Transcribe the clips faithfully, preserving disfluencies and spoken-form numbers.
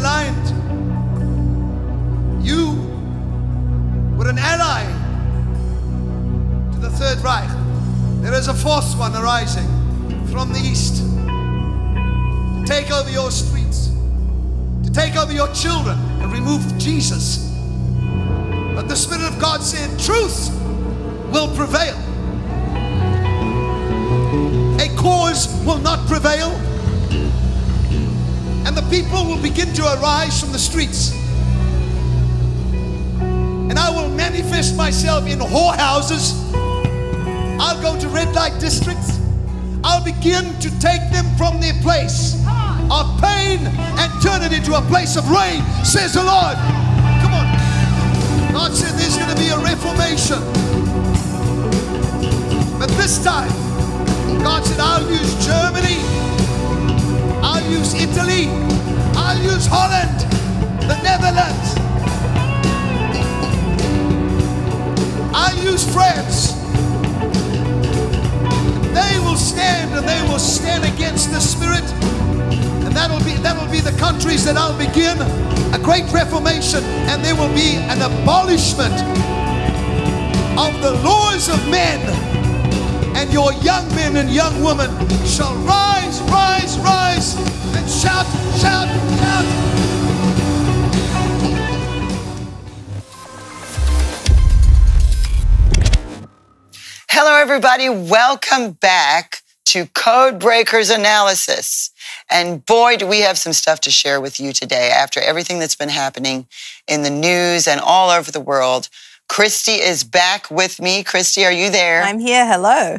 aligned you with an ally to the Third Reich. There is a fourth one arising from the east to take over your streets, to take over your children and remove Jesus. But the Spirit of God said, truth will prevail. A cause will not prevail. And the people will begin to arise from the streets. And I will manifest myself in whorehouses. I'll go to red light districts. I'll begin to take them from their place of pain and turn it into a place of rain, says the Lord. Come on. God said there's going to be a reformation. But this time, God said, I'll use Germany, I'll use Italy, I'll use Holland, the Netherlands, I'll use France. They will stand and they will stand against the Spirit. And that'll be, that'll be the countries that I'll begin a great reformation. And there will be an abolishment of the laws of men. And your young men and young women shall rise, rise, rise, and shout, shout, shout. Hello, everybody. Welcome back to Code Breakers Analysis. And boy, do we have some stuff to share with you today after everything that's been happening in the news and all over the world. Christy is back with me. Christy, are you there? I'm here. Hello.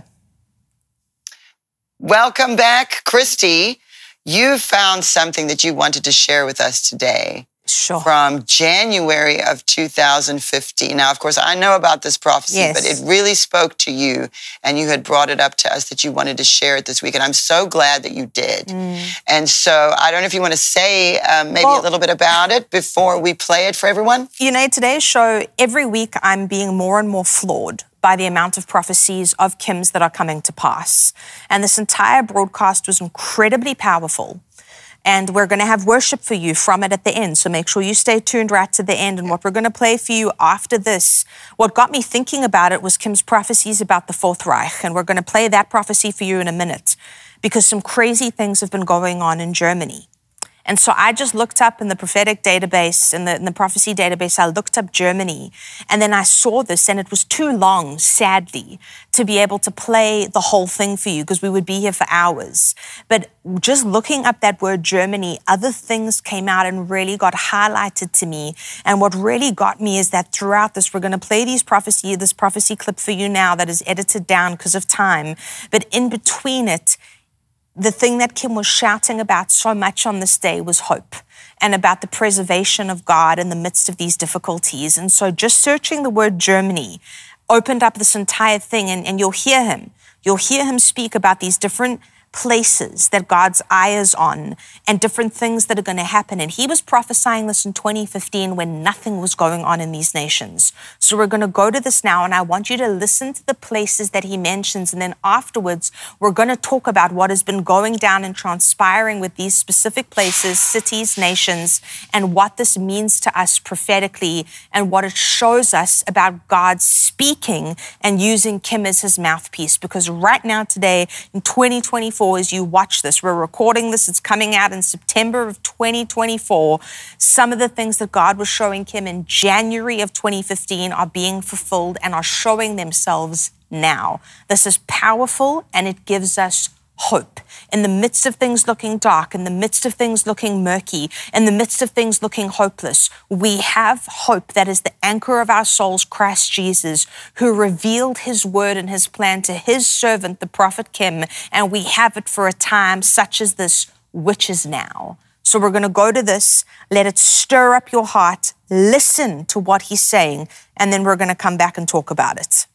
Welcome back, Christy. You found something that you wanted to share with us today. Sure. From January of two thousand fifteen. Now, of course, I know about this prophecy, yes. but it really spoke to you, and you had brought it up to us that you wanted to share it this week, and I'm so glad that you did. Mm. And so I don't know if you want to say um, maybe well, a little bit about it before we play it for everyone. You know, today's show, every week I'm being more and more floored by the amount of prophecies of Kim's that are coming to pass. And this entire broadcast was incredibly powerful. And we're going to have worship for you from it at the end. So make sure you stay tuned right to the end. And what we're going to play for you after this, what got me thinking about it was Kim's prophecies about the Fourth Reich. And we're going to play that prophecy for you in a minute because some crazy things have been going on in Germany. And so I just looked up in the prophetic database, in the, in the prophecy database, I looked up Germany, and then I saw this, and it was too long, sadly, to be able to play the whole thing for you because we would be here for hours. But just looking up that word Germany, other things came out and really got highlighted to me. And what really got me is that throughout this, we're going to play these prophecy, this prophecy clip for you now that is edited down because of time. But in between it, the thing that Kim was shouting about so much on this day was hope and about the preservation of God in the midst of these difficulties. And so just searching the word Germany opened up this entire thing, and, and you'll hear him. You'll hear him speak about these different places that God's eye is on and different things that are going to happen. And he was prophesying this in twenty fifteen when nothing was going on in these nations. So we're going to go to this now, and I want you to listen to the places that he mentions. And then afterwards, we're going to talk about what has been going down and transpiring with these specific places, cities, nations, and what this means to us prophetically and what it shows us about God speaking and using Kim as his mouthpiece. Because right now, today, in twenty twenty-four, as you watch this, we're recording this, it's coming out in September of twenty twenty-four. Some of the things that God was showing Kim in January of twenty fifteen are being fulfilled and are showing themselves now. This is powerful, and it gives us hope. In the midst of things looking dark, in the midst of things looking murky, in the midst of things looking hopeless, we have hope that is the anchor of our souls, Christ Jesus, who revealed his word and his plan to his servant, the prophet Kim, and we have it for a time such as this, which is now. So we're going to go to this, let it stir up your heart, listen to what he's saying, and then we're going to come back and talk about it.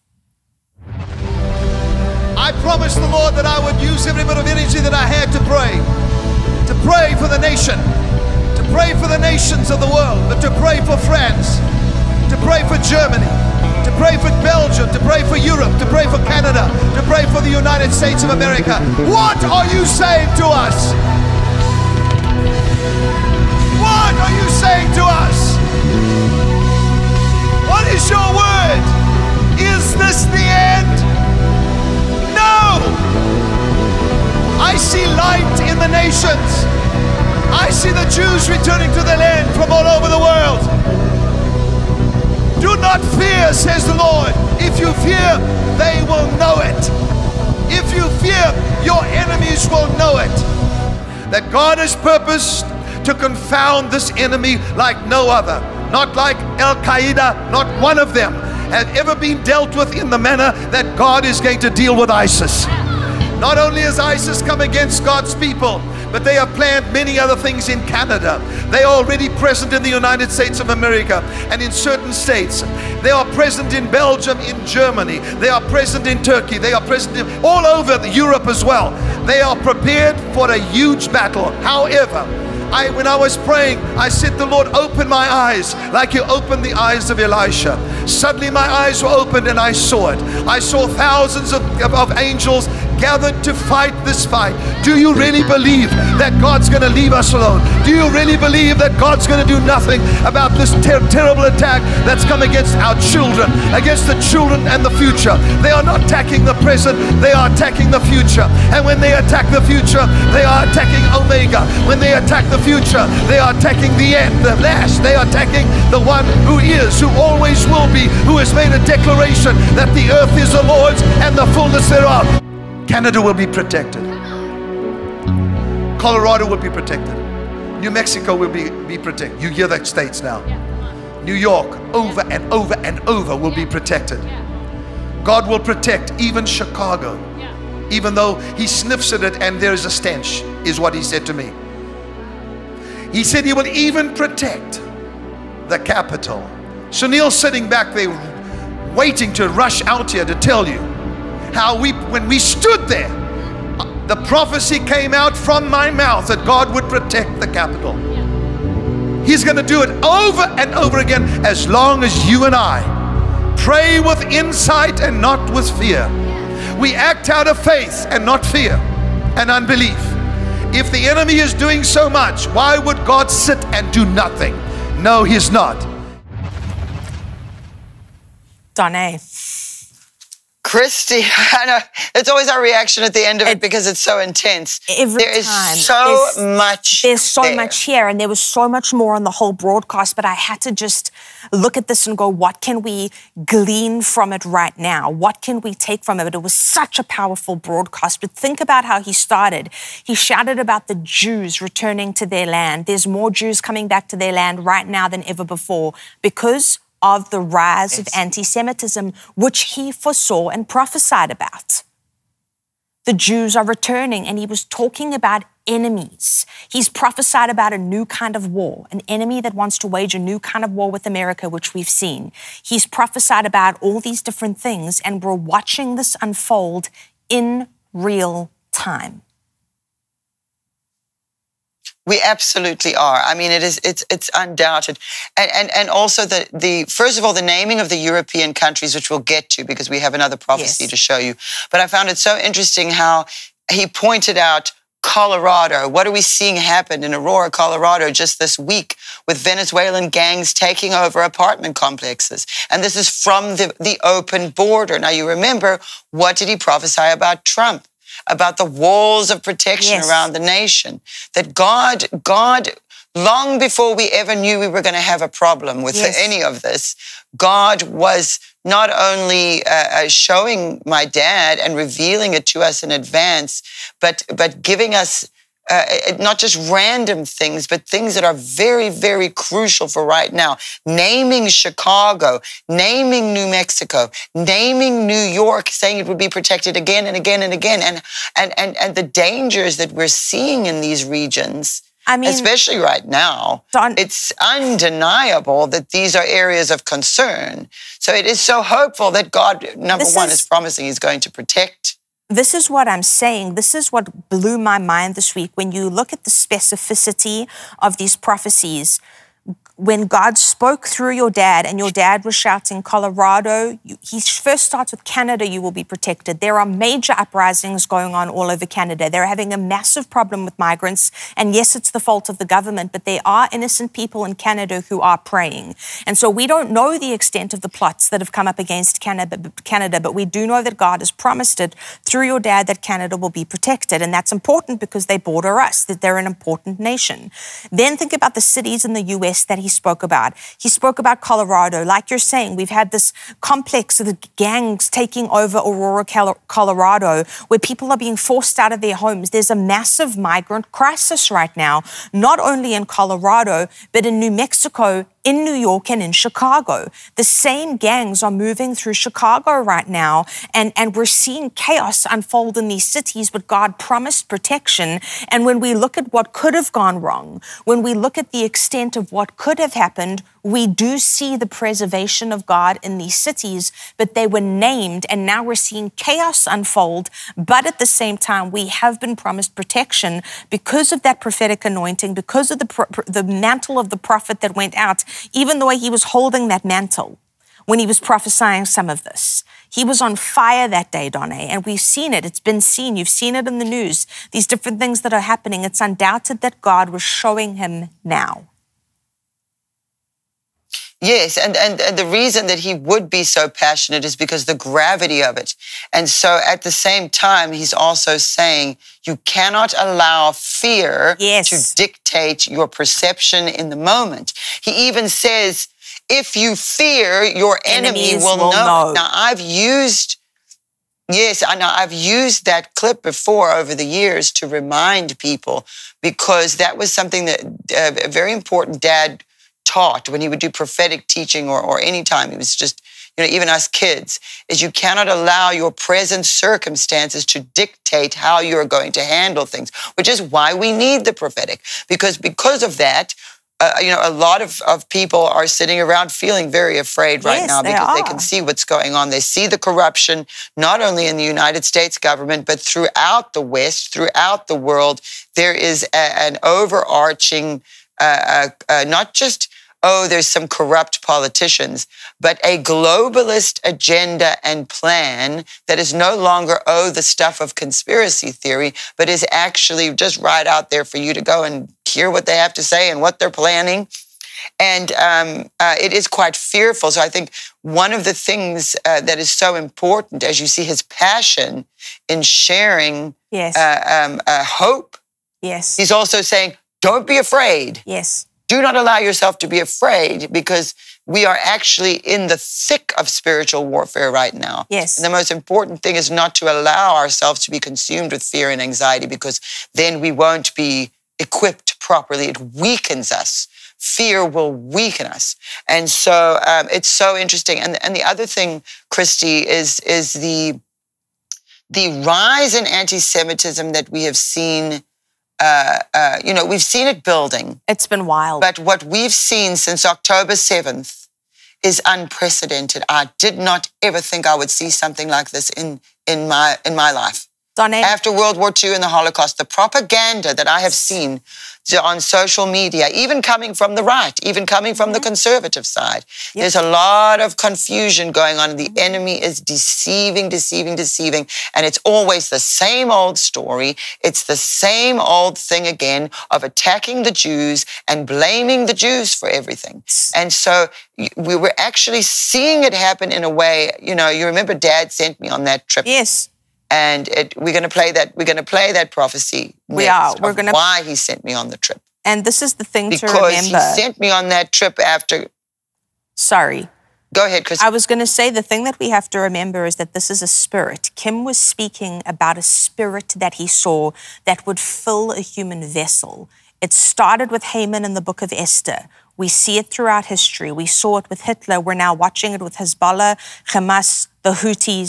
I promised the Lord that I would use every bit of energy that I had to pray. To pray for the nation. To pray for the nations of the world. But to pray for France. To pray for Germany. To pray for Belgium. To pray for Europe. To pray for Canada. To pray for the United States of America. What are you saying to us? What are nations. I see the Jews returning to their land from all over the world. Do not fear, says the Lord. If you fear, they will know it. If you fear, your enemies will know it. That God has purposed to confound this enemy like no other. Not like Al-Qaeda, not one of them have ever been dealt with in the manner that God is going to deal with ISIS. Not only has ISIS come against God's people, but they have planned many other things in Canada. They are already present in the United States of America and in certain states. They are present in Belgium, in Germany. They are present in Turkey. They are present in all over Europe as well. They are prepared for a huge battle. However, I, when I was praying, I said, the Lord, open my eyes like you opened the eyes of Elisha. Suddenly my eyes were opened and I saw it. I saw thousands of, of, of angels gathered to fight this fight. Do you really believe that God's going to leave us alone? Do you really believe that God's going to do nothing about this ter terrible attack that's come against our children, against the children and the future? They are not attacking the present, they are attacking the future. And when they attack the future, they are attacking Omega. When they attack the future, they are attacking the end, the last. They are attacking the one who is, who always will be, who has made a declaration that the earth is the Lord's and the fullness thereof. Canada will be protected. Colorado will be protected. New Mexico will be, be protected. You hear that states now. New York, over and over and over, will be protected. God will protect even Chicago, even though he sniffs at it and there is a stench, is what he said to me. He said he will even protect the capital. So Neil's sitting back there waiting to rush out here to tell you how we, when we stood there, the prophecy came out from my mouth that God would protect the capital. He's going to do it over and over again as long as you and I pray with insight and not with fear. We act out of faith and not fear and unbelief. If the enemy is doing so much, why would God sit and do nothing? No, he's not. Donna. Christy, I know it's always our reaction at the end of it, it because it's so intense. Every there is time. so there's, much. There's so there. much here, and there was so much more on the whole broadcast. But I had to just look at this and go, "What can we glean from it right now? What can we take from it?" It was such a powerful broadcast. But think about how he started. He shouted about the Jews returning to their land. There's more Jews coming back to their land right now than ever before because of the rise of anti-Semitism, which he foresaw and prophesied about. The Jews are returning, and he was talking about enemies. He's prophesied about a new kind of war, an enemy that wants to wage a new kind of war with America, which we've seen. He's prophesied about all these different things, and we're watching this unfold in real time. We absolutely are. I mean, it is, it's, it's undoubted. And, and, and also the, the, first of all, the naming of the European countries, which we'll get to because we have another prophecy yes. to show you. But I found it so interesting how he pointed out Colorado. What are we seeing happen in Aurora, Colorado just this week with Venezuelan gangs taking over apartment complexes? And this is from the, the open border. Now, you remember, what did he prophesy about Trump? About the walls of protection yes. around the nation, that God, God, long before we ever knew we were going to have a problem with yes. any of this, God was not only uh, showing my dad and revealing it to us in advance, but, but giving us uh, not just random things, but things that are very, very crucial for right now. Naming Chicago, naming New Mexico, naming New York, saying it would be protected again and again and again. And, and, and, and the dangers that we're seeing in these regions, I mean, especially right now, Don, it's undeniable that these are areas of concern. So it is so hopeful that God, number one, is, is promising he's going to protect. This is what I'm saying. This is what blew my mind this week. When you look at the specificity of these prophecies, when God spoke through your dad and your dad was shouting, Colorado, you, he first starts with Canada, you will be protected. There are major uprisings going on all over Canada. They're having a massive problem with migrants. And yes, it's the fault of the government, but there are innocent people in Canada who are praying. And so we don't know the extent of the plots that have come up against Canada, Canada, but we do know that God has promised it through your dad that Canada will be protected. And that's important because they border us, that they're an important nation. Then think about the cities in the U S that he spoke about. He spoke about Colorado. Like you're saying, we've had this complex of the gangs taking over Aurora, Colorado, where people are being forced out of their homes. There's a massive migrant crisis right now, not only in Colorado, but in New Mexico, in New York, and in Chicago. The same gangs are moving through Chicago right now, and, and we're seeing chaos unfold in these cities, but God promised protection. And when we look at what could have gone wrong, when we look at the extent of what could have happened, we do see the preservation of God in these cities, but they were named, and now we're seeing chaos unfold. But at the same time, we have been promised protection because of that prophetic anointing, because of the, the mantle of the prophet that went out. Even the way he was holding that mantle when he was prophesying some of this. He was on fire that day, Donna, and we've seen it. It's been seen. You've seen it in the news. These different things that are happening. It's undoubted that God was showing him now. Yes, and, and, and the reason that he would be so passionate is because the gravity of it. And so at the same time, he's also saying you cannot allow fear yes. to dictate your perception in the moment. He even says, if you fear, your enemy will, will know. know. Now, I've used, yes, I know I've used that clip before over the years to remind people, because that was something that uh, a very important dad taught when he would do prophetic teaching, or, or any time. He was just, you know, even us kids, is you cannot allow your present circumstances to dictate how you're going to handle things, which is why we need the prophetic. Because because of that, uh, you know, a lot of, of people are sitting around feeling very afraid right yes, now because they, they can see what's going on. They see the corruption, not only in the United States government, but throughout the West, throughout the world. There is a, an overarching, uh, uh, uh, not just oh, there's some corrupt politicians, but a globalist agenda and plan that is no longer, oh, the stuff of conspiracy theory, but is actually just right out there for you to go and hear what they have to say and what they're planning. And um, uh, it is quite fearful. So I think one of the things uh, that is so important, as you see his passion in sharing yes. uh, um, uh, hope, yes. he's also saying, don't be afraid. Yes. Do not allow yourself to be afraid, because we are actually in the thick of spiritual warfare right now. Yes. And the most important thing is not to allow ourselves to be consumed with fear and anxiety, because then we won't be equipped properly. It weakens us. Fear will weaken us. And so um, it's so interesting. And, and the other thing, Christy, is, is the, the rise in anti-Semitism that we have seen. Uh, uh, you know, we've seen it building. It's been wild. But what we've seen since October seventh is unprecedented. I did not ever think I would see something like this in, in, my, in my life. Donna, after World War Two and the Holocaust, the propaganda that I have seen on social media, even coming from the right, even coming from mm-hmm. the conservative side, yep. there's a lot of confusion going on. The mm-hmm. enemy is deceiving, deceiving, deceiving, and it's always the same old story. It's the same old thing again of attacking the Jews and blaming the Jews for everything. And so we were actually seeing it happen in a way, you know, you remember Dad sent me on that trip. Yes. And it, we're going to play that. We're going to play that prophecy. We are. We're going to. Why he sent me on the trip. And this is the thing because to remember. Because he sent me on that trip after. Sorry. Go ahead, Chris. I was going to say the thing that we have to remember is that this is a spirit. Kim was speaking about a spirit that he saw that would fill a human vessel. It started with Haman in the book of Esther. We see it throughout history. We saw it with Hitler. We're now watching it with Hezbollah, Hamas, the Houthis.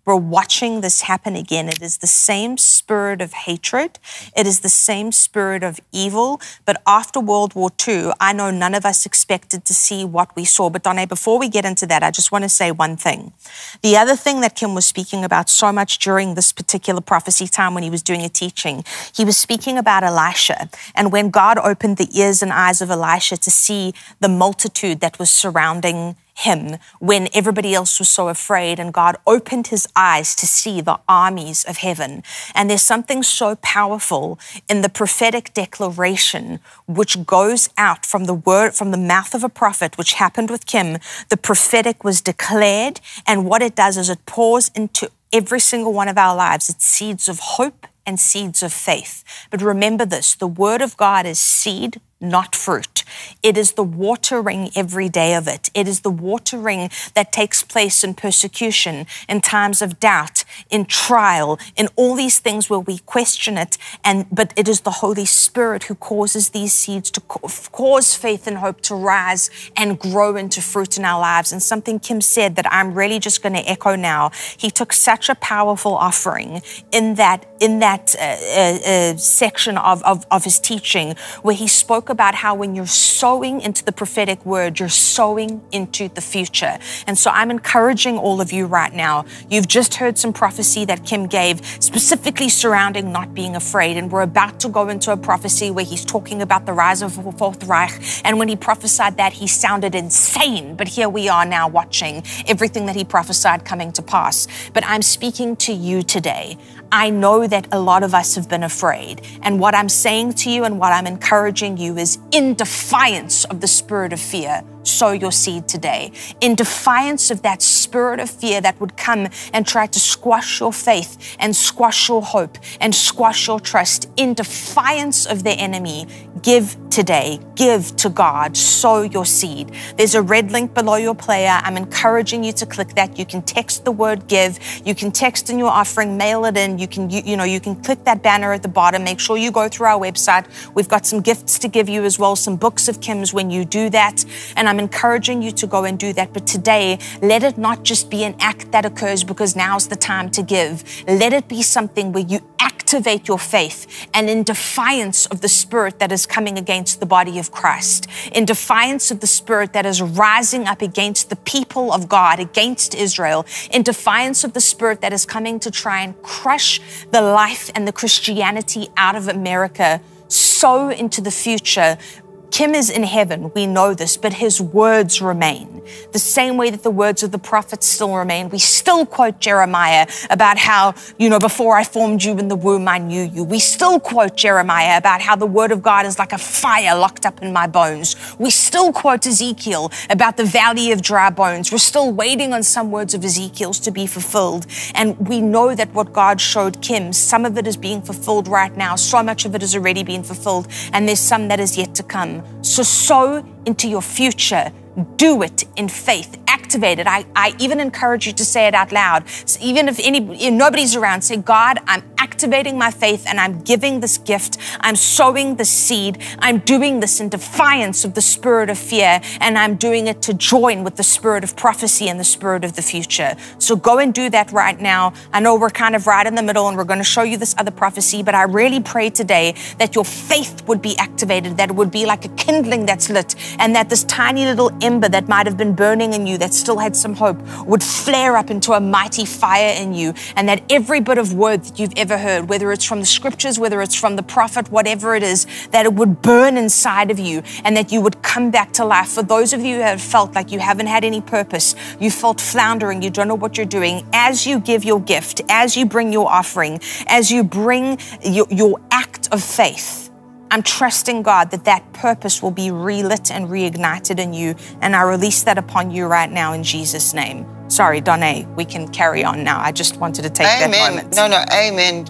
We're watching this happen again. It is the same spirit of hatred. It is the same spirit of evil. But after World War Two, I know none of us expected to see what we saw. But Donna, before we get into that, I just want to say one thing. The other thing that Kim was speaking about so much during this particular prophecy time when he was doing a teaching, he was speaking about Elisha. And when God opened the ears and eyes of Elisha to see the multitude that was surrounding him when everybody else was so afraid, and God opened his eyes to see the armies of heaven. And there's something so powerful in the prophetic declaration which goes out from the word, from the mouth of a prophet, which happened with Kim. The prophetic was declared, and what it does is it pours into every single one of our lives. It's seeds of hope and seeds of faith. But remember this, the word of God is seed, not fruit. It is the watering every day of it. It is the watering that takes place in persecution, in times of doubt, in trial, in all these things where we question it. And but it is the Holy Spirit who causes these seeds to cause faith and hope to rise and grow into fruit in our lives. And something Kim said that I'm really just going to echo now. He took such a powerful offering in that in that uh, uh, uh, section of, of of his teaching, where he spoke about how when you're sowing into the prophetic word, you're sowing into the future. And so I'm encouraging all of you right now. You've just heard some prophecy that Kim gave specifically surrounding not being afraid. And we're about to go into a prophecy where he's talking about the rise of the Fourth Reich. And when he prophesied that, he sounded insane. But here we are now watching everything that he prophesied coming to pass. But I'm speaking to you today. I know that a lot of us have been afraid. And what I'm saying to you and what I'm encouraging you is, in defiance of the spirit of fear, sow your seed today. In defiance of that spirit of fear that would come and try to squash your faith and squash your hope and squash your trust, in defiance of the enemy, give today. Give to God. Sow your seed. There's a red link below your player. I'm encouraging you to click that. You can text the word give. You can text in your offering, mail it in. You can, you, you know, you can click that banner at the bottom. Make sure you go through our website. We've got some gifts to give you as well, some books of Kim's when you do that. And I'm encouraging you to go and do that. But today, let it not just be an act that occurs because now's the time to give. Let it be something where you activate your faith, and in defiance of the spirit that is coming against the body of Christ, in defiance of the spirit that is rising up against the people of God, against Israel, in defiance of the spirit that is coming to try and crush the life and the Christianity out of America, sow into the future. Kim is in heaven, we know this, but his words remain. The same way that the words of the prophets still remain. We still quote Jeremiah about how, you know, before I formed you in the womb, I knew you. We still quote Jeremiah about how the word of God is like a fire locked up in my bones. We still quote Ezekiel about the valley of dry bones. We're still waiting on some words of Ezekiel's to be fulfilled. And we know that what God showed Kim, some of it is being fulfilled right now. So much of it has already been fulfilled. And there's some that is yet to come. So sow into your future. Do it in faith. Activate it. I, I even encourage you to say it out loud. So even if any if nobody's around, say, God, I'm activating my faith and I'm giving this gift. I'm sowing the seed. I'm doing this in defiance of the spirit of fear, and I'm doing it to join with the spirit of prophecy and the spirit of the future. So go and do that right now. I know we're kind of right in the middle and we're going to show you this other prophecy, but I really pray today that your faith would be activated, that it would be like a kindling that's lit, and that this tiny little ember that might have been burning in you that still had some hope would flare up into a mighty fire in you, and that every bit of word that you've ever heard, whether it's from the scriptures, whether it's from the prophet, whatever it is, that it would burn inside of you and that you would come back to life. For those of you who have felt like you haven't had any purpose, you felt floundering, you don't know what you're doing, as you give your gift, as you bring your offering, as you bring your, your act of faith, I'm trusting God that that purpose will be relit and reignited in you. And I release that upon you right now in Jesus' name. Sorry, Donna, we can carry on now. I just wanted to take amen. that moment. No, no, amen.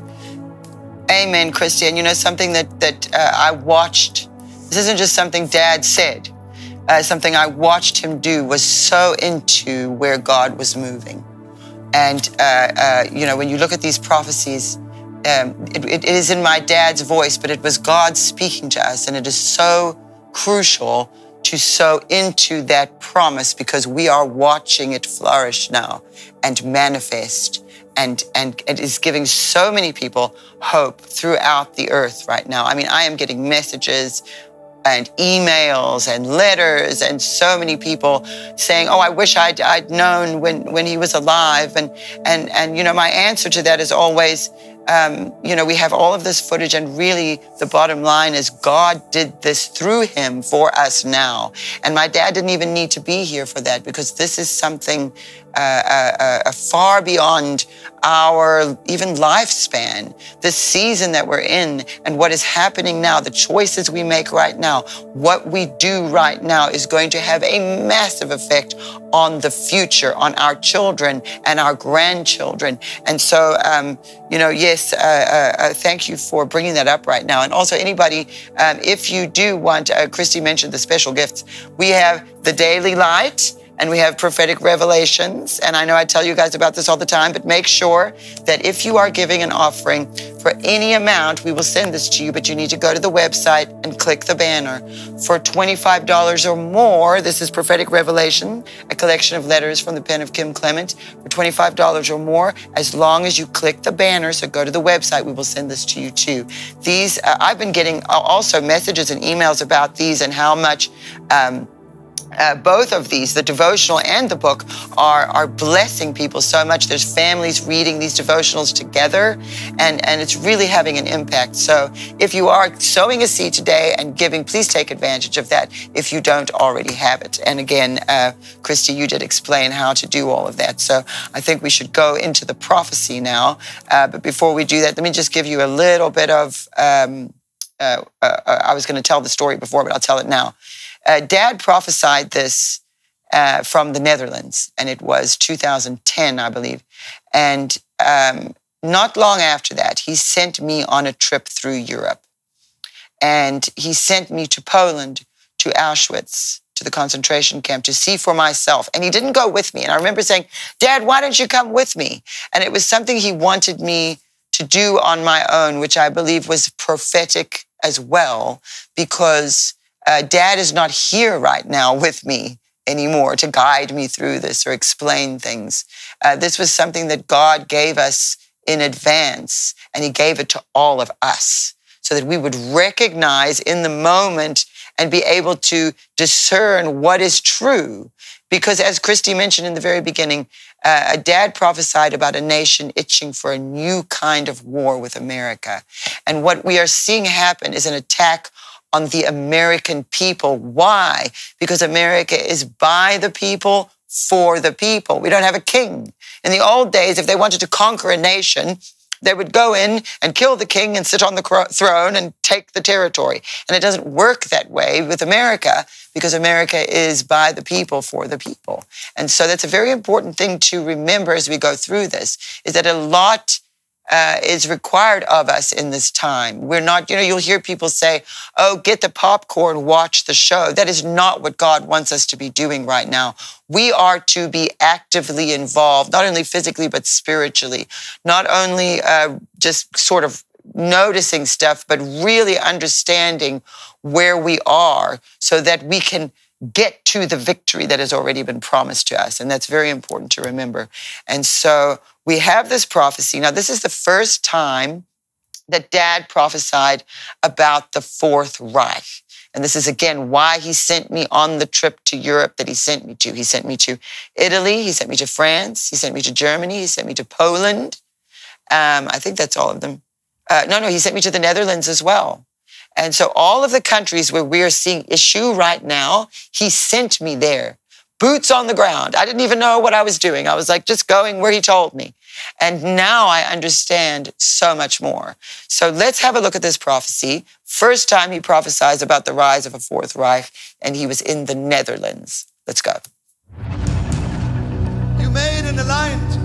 Amen, Christy. And you know, something that, that uh, I watched, this isn't just something Dad said, uh, something I watched him do was so into where God was moving. And, uh, uh, you know, when you look at these prophecies, Um, it, it is in my dad's voice, but it was God speaking to us. And it is so crucial to sow into that promise because we are watching it flourish now and manifest. and, and it is giving so many people hope throughout the earth right now. I mean, I am getting messages and emails and letters and so many people saying, oh, I wish I'd, I'd known when, when he was alive. And, and, and, you know, my answer to that is always, um, you know, we have all of this footage, and really the bottom line is God did this through him for us now. And my dad didn't even need to be here for that, because this is something uh, uh, uh, far beyond our even lifespan. This season that we're in and what is happening now, the choices we make right now, what we do right now is going to have a massive effect on the future, on our children and our grandchildren. And so, um, you know, yes, uh, uh, uh, thank you for bringing that up right now. And also anybody, um, if you do want, uh, Christy mentioned the special gifts, we have the Daily Light, and we have prophetic revelations. And I know I tell you guys about this all the time, but make sure that if you are giving an offering for any amount, we will send this to you, but you need to go to the website and click the banner. For twenty-five dollars or more, this is Prophetic Revelation, a collection of letters from the pen of Kim Clement. For twenty-five dollars or more, as long as you click the banner, so go to the website, we will send this to you too. These, uh, I've been getting also messages and emails about these and how much, um, Uh, both of these, the devotional and the book, are, are blessing people so much. There's families reading these devotionals together, and, and it's really having an impact. So if you are sowing a seed today and giving, please take advantage of that if you don't already have it. And again, uh, Christy, you did explain how to do all of that. So I think we should go into the prophecy now. Uh, but before we do that, let me just give you a little bit of, um, uh, uh, I was going to tell the story before, but I'll tell it now. Uh, Dad prophesied this uh, from the Netherlands, and it was two thousand ten, I believe. And um, not long after that, he sent me on a trip through Europe. And he sent me to Poland, to Auschwitz, to the concentration camp, to see for myself. And he didn't go with me. And I remember saying, Dad, why don't you come with me? And it was something he wanted me to do on my own, which I believe was prophetic as well, because Uh, Dad is not here right now with me anymore to guide me through this or explain things. Uh, this was something that God gave us in advance, and he gave it to all of us so that we would recognize in the moment and be able to discern what is true. Because as Christy mentioned in the very beginning, uh, a dad prophesied about a nation itching for a new kind of war with America. And what we are seeing happen is an attack on the American people. Why? Because America is by the people, for the people. We don't have a king. In the old days, if they wanted to conquer a nation, they would go in and kill the king and sit on the throne and take the territory. And it doesn't work that way with America, because America is by the people, for the people. And so that's a very important thing to remember as we go through this, is that a lot Uh, is required of us in this time. We're not, you know, you'll hear people say, oh, get the popcorn, watch the show. That is not what God wants us to be doing right now. We are to be actively involved, not only physically, but spiritually. Not only uh, just sort of noticing stuff, but really understanding where we are so that we can get to the victory that has already been promised to us. And that's very important to remember. And so we have this prophecy. Now, this is the first time that Dad prophesied about the Fourth Reich. And this is, again, why he sent me on the trip to Europe that he sent me to. He sent me to Italy. He sent me to France. He sent me to Germany. He sent me to Poland. Um, I think that's all of them. Uh, no, no, he sent me to the Netherlands as well. And so all of the countries where we are seeing issue right now, he sent me there. Boots on the ground. I didn't even know what I was doing. I was like just going where he told me. And now I understand so much more. So let's have a look at this prophecy. First time he prophesies about the rise of a Fourth Reich, and he was in the Netherlands. Let's go. You made an alliance.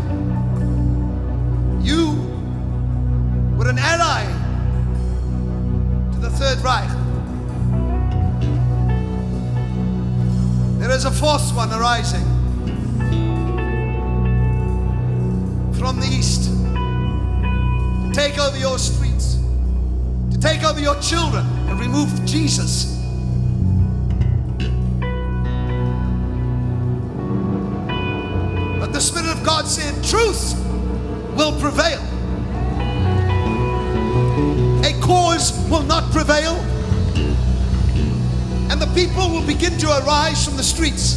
You were an ally to the Third Reich. There is a fourth one arising from the east to take over your streets, to take over your children and remove Jesus. But the Spirit of God said, truth will prevail. A cause will not prevail. And the people will begin to arise from the streets.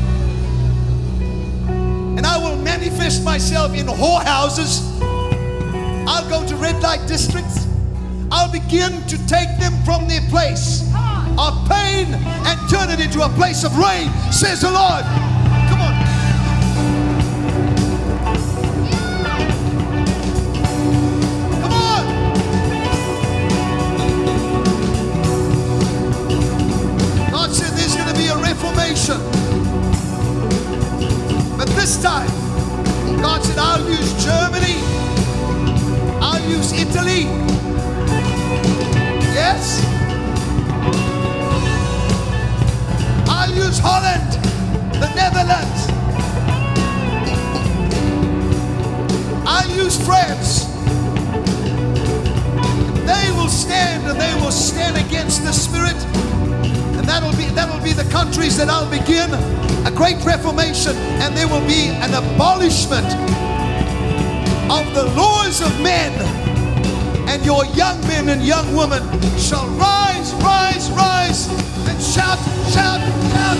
And I will manifest myself in whorehouses. I'll go to red light districts. I'll begin to take them from their place of pain and turn it into a place of rain, says the Lord. Come on. Come on. God said there's going to be a reformation. But this time, God said, I'll use Germany. I'll use Italy. Yes. I'll use Holland, the Netherlands. I'll use France. They will stand and they will stand against the Spirit. And that'll be, that'll be the countries that I'll begin a great reformation. And there will be an abolishment of the laws of men. And your young men and young women shall rise, rise, rise, and shout, shout, shout.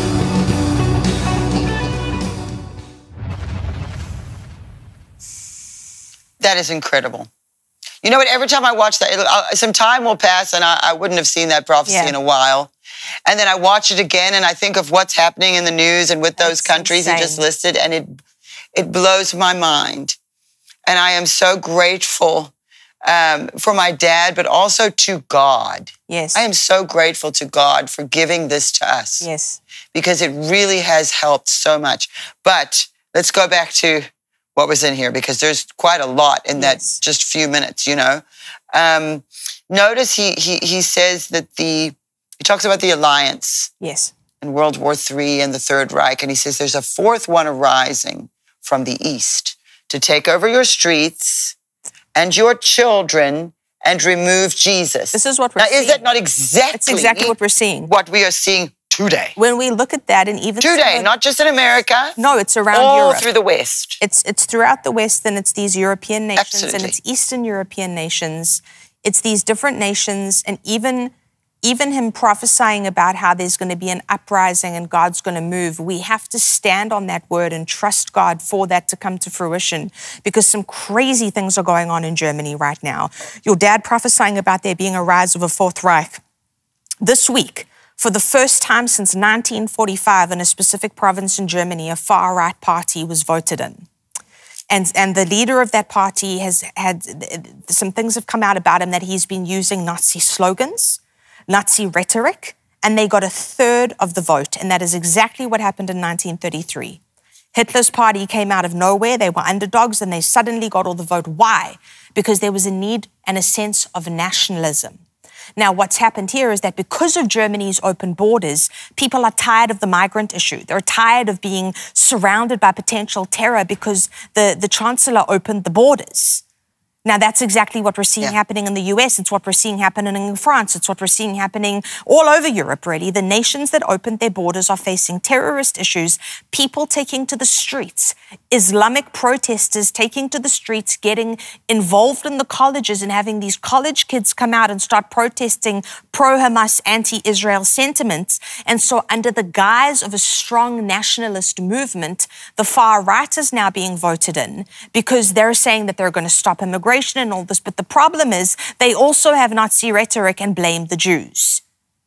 That is incredible. You know what? Every time I watch that, it'll, uh, some time will pass, and I, I wouldn't have seen that prophecy yeah. in a while. And then I watch it again, and I think of what's happening in the news and with those That's countries insane. you just listed, and it it blows my mind. And I am so grateful um, for my dad, but also to God. Yes. I am so grateful to God for giving this to us. Yes. Because it really has helped so much. But let's go back to what was in here, because there's quite a lot in Yes. that just few minutes, you know. Um, notice he, he, he says that the, he talks about the alliance Yes. in World War Three and the Third Reich, and he says there's a fourth one arising from the east to take over your streets and your children and remove Jesus. This is what we're now, seeing. Is that not exactly, It's exactly what we're seeing. what we are seeing today? When we look at that, and even Today, some- not just in America. no, it's around all Europe. through the West. It's it's throughout the West, and it's these European nations, Absolutely. and it's Eastern European nations. It's these different nations, and even even him prophesying about how there's going to be an uprising and God's going to move. We have to stand on that word and trust God for that to come to fruition, because some crazy things are going on in Germany right now. Your dad prophesying about there being a rise of a Fourth Reich. This week, for the first time since nineteen forty-five, in a specific province in Germany, a far-right party was voted in. And, and the leader of that party has had, some things have come out about him that he's been using Nazi slogans, Nazi rhetoric, and they got a third of the vote. And that is exactly what happened in nineteen thirty-three. Hitler's party came out of nowhere. They were underdogs, and they suddenly got all the vote. Why? Because there was a need and a sense of nationalism. Now, what's happened here is that because of Germany's open borders, people are tired of the migrant issue. They're tired of being surrounded by potential terror because the, the chancellor opened the borders. Now, that's exactly what we're seeing Yeah. happening in the U S. It's what we're seeing happening in France. It's what we're seeing happening all over Europe, really. The nations that opened their borders are facing terrorist issues, people taking to the streets, Islamic protesters taking to the streets, getting involved in the colleges and having these college kids come out and start protesting pro-Hamas, anti-Israel sentiments. And so under the guise of a strong nationalist movement, the far right is now being voted in because they're saying that they're going to stop immigration and all this. But the problem is they also have Nazi rhetoric and blame the Jews.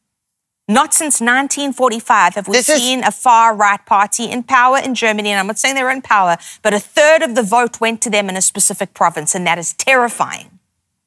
Not since nineteen forty-five have we This is- seen a far-right party in power in Germany, and I'm not saying they're in power, but a third of the vote went to them in a specific province, and that is terrifying.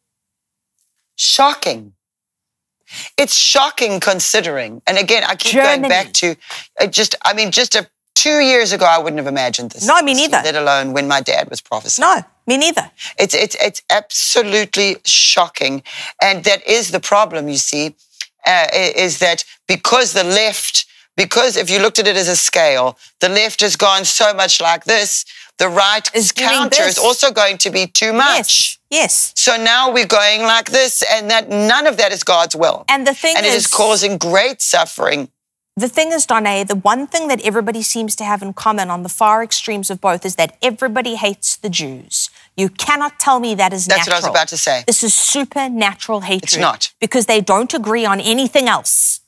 Shocking. It's shocking considering. And again, I keep Germany. going back to uh, just, I mean, just a, two years ago, I wouldn't have imagined this. No, me neither. Let alone when my dad was prophesying. No, me neither. It's, it's, it's absolutely shocking. And that is the problem, you see, uh, is that because the left, because if you looked at it as a scale, the left has gone so much like this, the right Is doing counter this. is also going to be too much. Yes, yes. So now we're going like this, and that none of that is God's will. And the thing and it is, is causing great suffering. The thing is, Donna, the one thing that everybody seems to have in common on the far extremes of both is that everybody hates the Jews. You cannot tell me that is That's natural. what I was about to say. This is supernatural hatred. It's not. Because they don't agree on anything else.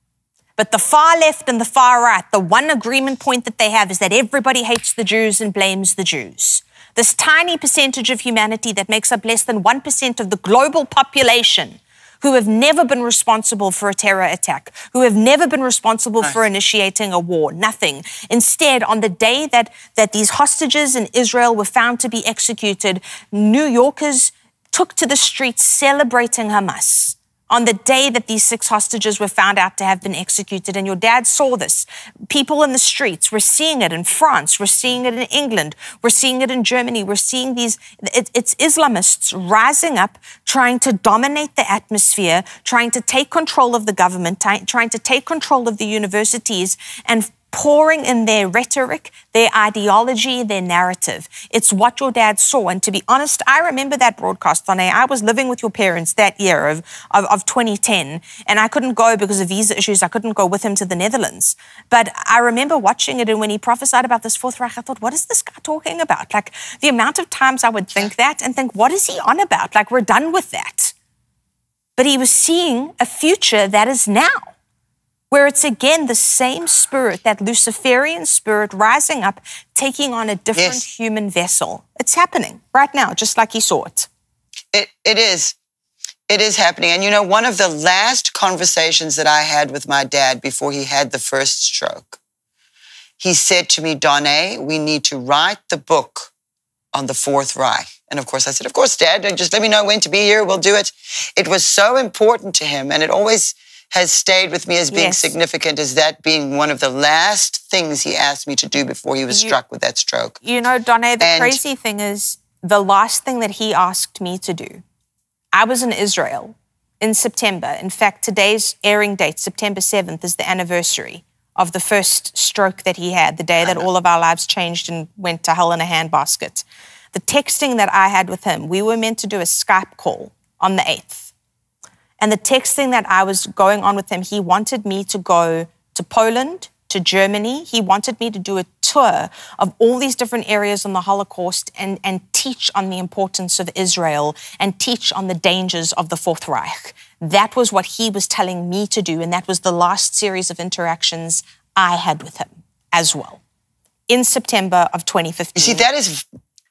But the far left and the far right, the one agreement point that they have is that everybody hates the Jews and blames the Jews. This tiny percentage of humanity that makes up less than one percent of the global population, who have never been responsible for a terror attack, who have never been responsible right. for initiating a war, nothing. Instead, on the day that, that these hostages in Israel were found to be executed, New Yorkers took to the streets celebrating Hamas. On the day that these six hostages were found out to have been executed, and your dad saw this. People in the streets, we're seeing it in France, we're seeing it in England, we're seeing it in Germany, we're seeing these, it, it's Islamists rising up, trying to dominate the atmosphere, trying to take control of the government, trying to take control of the universities, and pouring in their rhetoric, their ideology, their narrative. It's what your dad saw. And to be honest, I remember that broadcast, Donne. I was living with your parents that year of, of, of twenty ten, and I couldn't go because of visa issues. I couldn't go with him to the Netherlands. But I remember watching it, and when he prophesied about this Fourth Reich, I thought, what is this guy talking about? Like, the amount of times I would think that and think, what is he on about? Like, we're done with that. But he was seeing a future that is now, where it's again the same spirit, that Luciferian spirit rising up, taking on a different yes. human vessel. It's happening right now, just like he saw it. It. It is. It is happening. And you know, one of the last conversations that I had with my dad before he had the first stroke, he said to me, Donne, we need to write the book on the Fourth Reich. And of course I said, of course, Dad, just let me know when to be here, we'll do it. It was so important to him, and it always has stayed with me as being yes. significant, as that being one of the last things he asked me to do before he was you, struck with that stroke. You know, Donne, the and, crazy thing is, the last thing that he asked me to do, I was in Israel in September. In fact, today's airing date, September seventh, is the anniversary of the first stroke that he had, the day that all of our lives changed and went to hell in a handbasket. The texting that I had with him, we were meant to do a Skype call on the eighth. And the texting that I was going on with him, he wanted me to go to Poland, to Germany. He wanted me to do a tour of all these different areas on the Holocaust and, and teach on the importance of Israel and teach on the dangers of the Fourth Reich. That was what he was telling me to do, and that was the last series of interactions I had with him as well, in September of twenty fifteen. You see, that is,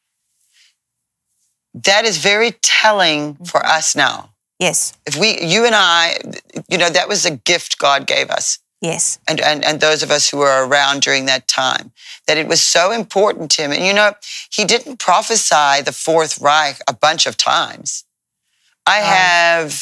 that is very telling mm-hmm. for us now. Yes. If we, you and I, you know, that was a gift God gave us. Yes. And, and, and those of us who were around during that time, that it was so important to him. And, you know, he didn't prophesy the Fourth Reich a bunch of times. I um, have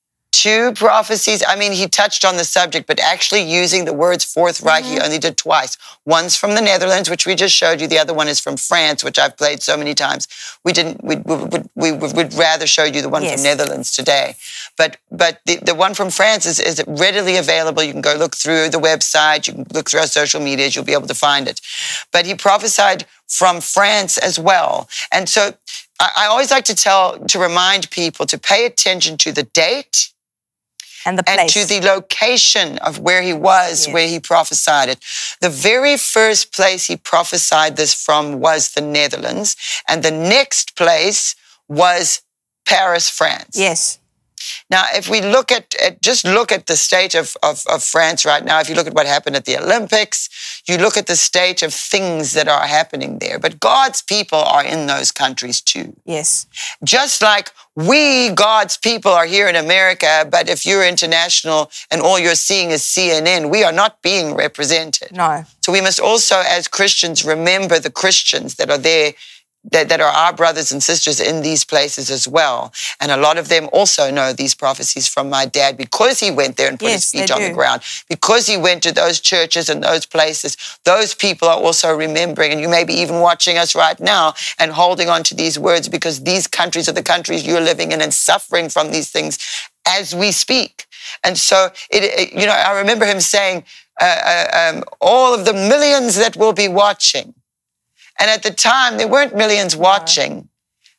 two prophecies. I mean, he touched on the subject, but actually using the words Fourth Reich, mm-hmm. he only did twice. One's from the Netherlands, which we just showed you. The other one is from France, which I've played so many times. We didn't, we would we, we would rather show you the one yes. from Netherlands today. But but the, the one from France is, is readily available. You can go look through the website. You can look through our social medias. You'll be able to find it. But he prophesied from France as well. And so I, I always like to tell, to remind people to pay attention to the date, And, the place. and to the location of where he was, yes. where he prophesied it. The very first place he prophesied this from was the Netherlands, and the next place was Paris, France. Yes. Now, if we look at, at just look at the state of, of, of France right now, if you look at what happened at the Olympics, you look at the state of things that are happening there. But God's people are in those countries too. Yes. Just like we, God's people, are here in America, but if you're international and all you're seeing is C N N, we are not being represented. No. So we must also, as Christians, remember the Christians that are there, That, that are our brothers and sisters in these places as well. And a lot of them also know these prophecies from my dad because he went there and put yes, his feet on do. the ground, because he went to those churches and those places. Those people are also remembering, and you may be even watching us right now and holding on to these words, because these countries are the countries you're living in and suffering from these things as we speak. And so, it, it, you know, I remember him saying, uh, uh, um, all of the millions that will be watching. And at the time, there weren't millions watching,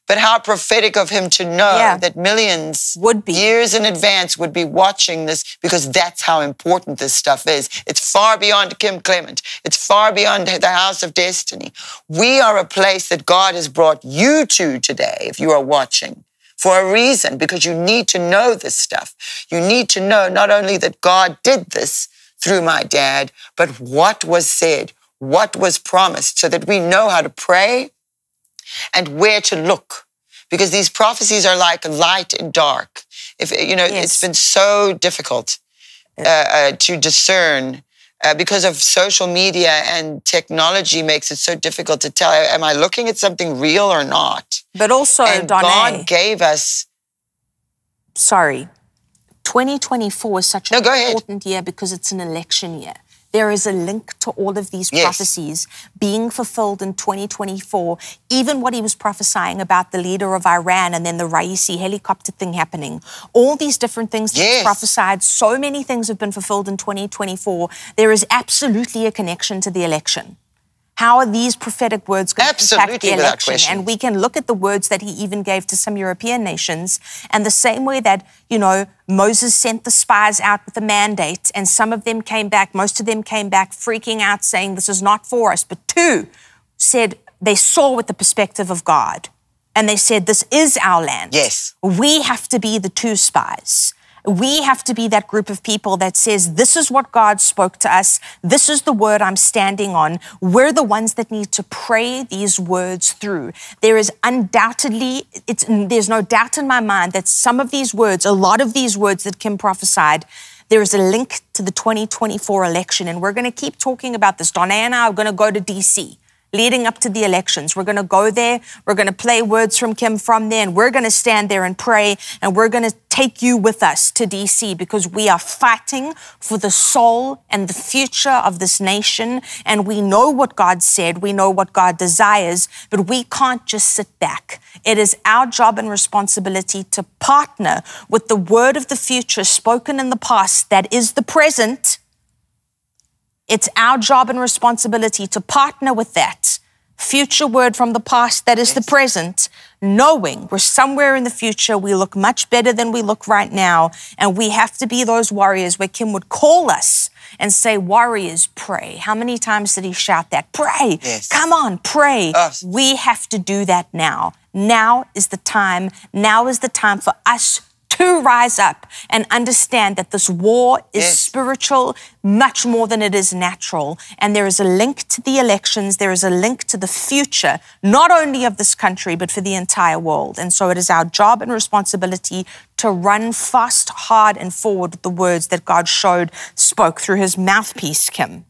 But how prophetic of him to know Yeah. that millions Would be. years in advance would be watching this, because that's how important this stuff is. It's far beyond Kim Clement. It's far beyond the House of Destiny. We are a place that God has brought you to today, if you are watching, for a reason, because you need to know this stuff. You need to know not only that God did this through my dad, but what was said, what was promised, so that we know how to pray and where to look, because these prophecies are like light and dark. If you know, Yes. it's been so difficult uh, uh, to discern uh, because of social media and technology makes it so difficult to tell. Am I looking at something real or not? But also, And Donna, God gave us. sorry, twenty twenty-four is such an No, go ahead. important year because it's an election year. There is a link to all of these Yes. prophecies being fulfilled in twenty twenty-four. Even what he was prophesying about the leader of Iran and then the Raisi helicopter thing happening. All these different things that Yes. he's prophesied, so many things have been fulfilled in twenty twenty-four. There is absolutely a connection to the election. How are these prophetic words going to impact Absolutely, the without election? question. And we can look at the words that he even gave to some European nations, and the same way that, you know, Moses sent the spies out with a mandate, and some of them came back, most of them came back freaking out saying this is not for us, but two said they saw with the perspective of God, and they said this is our land. Yes. We have to be the two spies. We have to be that group of people that says, this is what God spoke to us. This is the word I'm standing on. We're the ones that need to pray these words through. There is undoubtedly, it's, there's no doubt in my mind that some of these words, a lot of these words that Kim prophesied, there is a link to the twenty twenty-four election. And we're going to keep talking about this. Donna and I are going to go to D C leading up to the elections. We're going to go there. We're going to play words from Kim from there, and we're going to stand there and pray, and we're going to take you with us to D C because we are fighting for the soul and the future of this nation, and we know what God said. We know what God desires, but we can't just sit back. It is our job and responsibility to partner with the word of the future spoken in the past that is the present. It's our job and responsibility to partner with that future word from the past that is Yes. the present, knowing we're somewhere in the future, we look much better than we look right now, and we have to be those warriors where Kim would call us and say, warriors, pray. How many times did he shout that? Pray. Yes. Come on, pray. Us. We have to do that now. Now is the time. Now is the time for us to rise up and understand that this war is Yes. spiritual much more than it is natural. And there is a link to the elections. There is a link to the future, not only of this country, but for the entire world. And so it is our job and responsibility to run fast, hard, and forward with the words that God showed, spoke through his mouthpiece, Kim.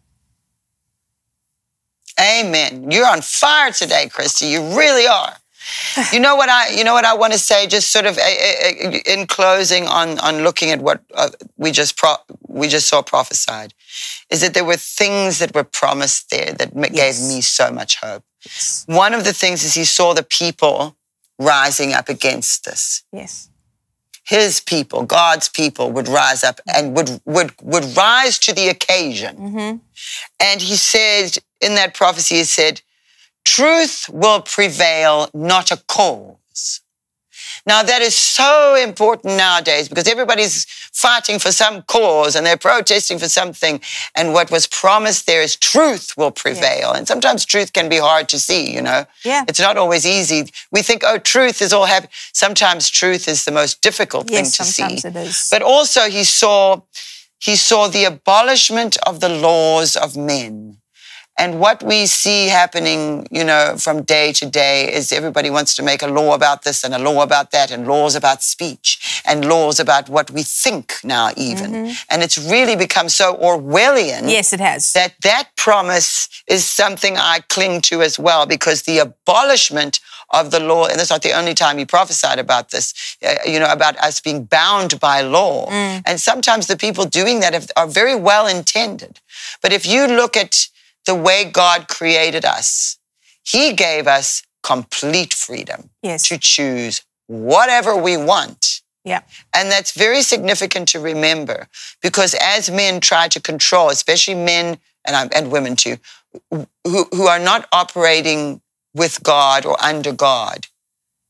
Amen. You're on fire today, Christy. You really are. You know what I, you know what I want to say, just sort of uh, uh, in closing on on looking at what uh, we just pro- we just saw prophesied, is that there were things that were promised there that m- Yes. gave me so much hope. One of the things is he saw the people rising up against this. Yes. His people, God's people, would rise up and would would would rise to the occasion. Mm-hmm. And he said in that prophecy, he said, truth will prevail, not a cause. Now, that is so important nowadays because everybody's fighting for some cause and they're protesting for something. And what was promised there is truth will prevail. Yes. And sometimes truth can be hard to see, you know. Yeah. It's not always easy. We think, oh, truth is all happy. Sometimes truth is the most difficult Yes, thing to sometimes see. it is. But also he saw, he saw the abolishment of the laws of men. And what we see happening, you know, from day to day is everybody wants to make a law about this and a law about that and laws about speech and laws about what we think now even. Mm-hmm. And it's really become so Orwellian. Yes, it has. That that promise is something I cling to as well, because the abolishment of the law, and that's not the only time he prophesied about this, uh, you know, about us being bound by law. Mm. And sometimes the people doing that have, are very well intended. But if you look at the way God created us, he gave us complete freedom Yes. to choose whatever we want. Yeah. And that's very significant to remember, because as men try to control, especially men and, and women too, who, who are not operating with God or under God,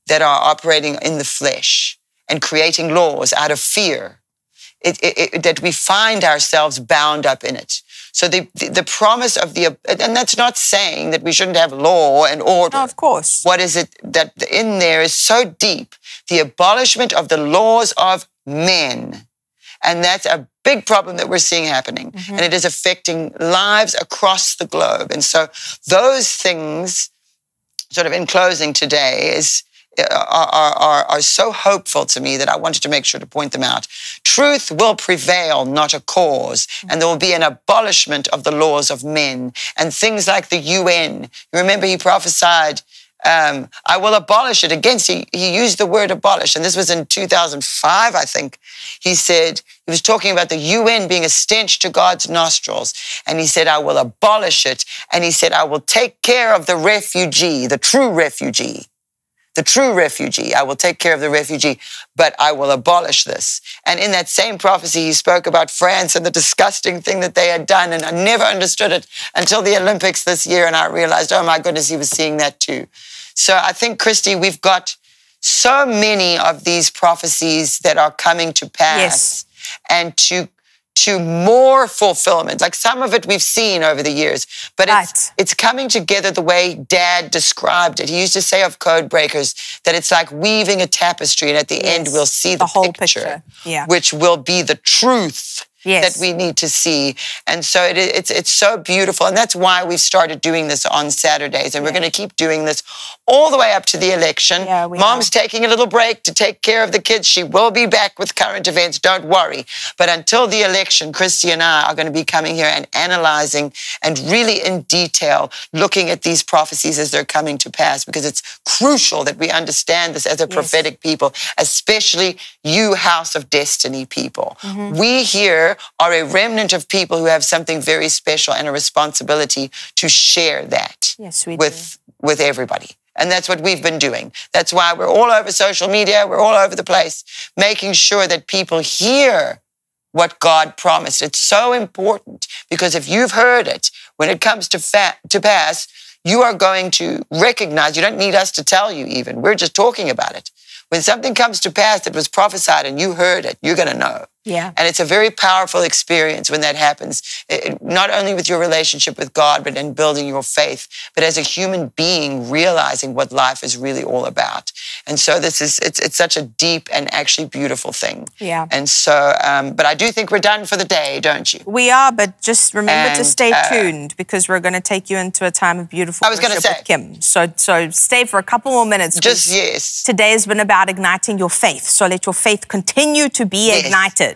that are operating in the flesh and creating laws out of fear, it, it, it, that we find ourselves bound up in it. So the, the, the promise of the, and that's not saying that we shouldn't have law and order. No, of course. What is it that in there is so deep? The abolishment of the laws of men. And that's a big problem that we're seeing happening. Mm-hmm. And it is affecting lives across the globe. And so those things, sort of in closing today, is Are, are, are so hopeful to me that I wanted to make sure to point them out. Truth will prevail, not a cause, and there will be an abolishment of the laws of men and things like the U N. You remember he prophesied, um, I will abolish it against, he, he used the word abolish, and this was in two thousand five, I think. He said, he was talking about the U N being a stench to God's nostrils, and he said, I will abolish it, and he said, I will take care of the refugee, the true refugee. The true refugee, I will take care of the refugee, but I will abolish this. And in that same prophecy, he spoke about France and the disgusting thing that they had done. And I never understood it until the Olympics this year. And I realized, oh my goodness, he was seeing that too. So I think, Christy, we've got so many of these prophecies that are coming to pass. Yes. And to to more fulfillment. Like some of it we've seen over the years, but right. it's, it's coming together the way Dad described it. He used to say of Code Breakers that it's like weaving a tapestry, and at the yes. end we'll see the, the whole picture, picture. Yeah. which will be the truth yes. that we need to see. And so it, it's, it's so beautiful. And that's why we've started doing this on Saturdays. And yeah. we're going to keep doing this all the way up to the election. Yeah, we Mom's are. taking a little break to take care of the kids. She will be back with current events. Don't worry. But until the election, Christy and I are going to be coming here and analyzing and really in detail looking at these prophecies as they're coming to pass, because it's crucial that we understand this as a yes. prophetic people, especially you, House of Destiny people. Mm-hmm. We here are a remnant of people who have something very special and a responsibility to share that yes, we with, do. with everybody. And that's what we've been doing. That's why we're all over social media. We're all over the place, making sure that people hear what God promised. It's so important, because if you've heard it, when it comes to, fa- to pass, you are going to recognize, you don't need us to tell you even. We're just talking about it. When something comes to pass that was prophesied and you heard it, you're going to know. Yeah. And it's a very powerful experience when that happens, it, not only with your relationship with God, but in building your faith, but as a human being, realizing what life is really all about. And so this is, it's, it's such a deep and actually beautiful thing. Yeah. And so, um, but I do think we're done for the day, don't you? We are, but just remember and, to stay uh, tuned, because we're going to take you into a time of beautiful I was worship gonna say, with Kim. So, so stay for a couple more minutes. Just, yes. Today has been about igniting your faith. So let your faith continue to be yes. ignited.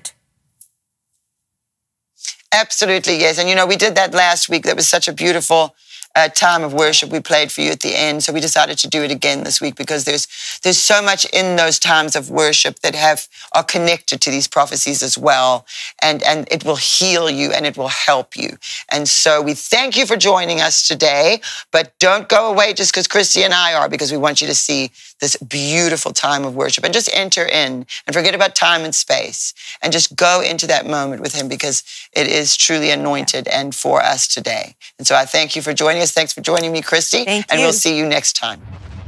Absolutely, yes. And, you know, we did that last week. That was such a beautiful uh, time of worship we played for you at the end. So we decided to do it again this week, because there's there's so much in those times of worship that have are connected to these prophecies as well. And, and it will heal you and it will help you. And so we thank you for joining us today. But don't go away just because Christy and I are, because we want you to see this beautiful time of worship, and just enter in and forget about time and space and just go into that moment with him, because it is truly anointed and for us today. And so I thank you for joining us. Thanks for joining me, Christy. Thank and you. we'll see you next time.